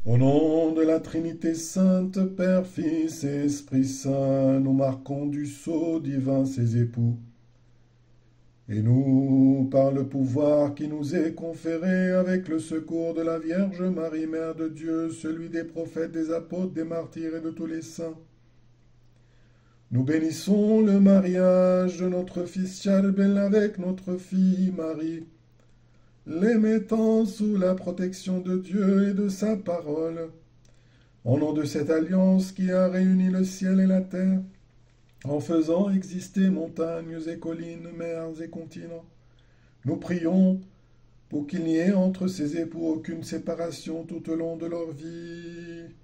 Au nom de la Trinité sainte, Père, Fils et Esprit Saint, nous marquons du sceau divin ces époux. Et nous, par le pouvoir qui nous est conféré avec le secours de la Vierge Marie, Mère de Dieu, celui des prophètes, des apôtres, des martyrs et de tous les saints, nous bénissons le mariage de notre fils Charbel avec notre fille Marie, les mettant sous la protection de Dieu et de sa parole. Au nom de cette alliance qui a réuni le ciel et la terre, en faisant exister montagnes et collines, mers et continents, nous prions pour qu'il n'y ait entre ces époux aucune séparation tout au long de leur vie.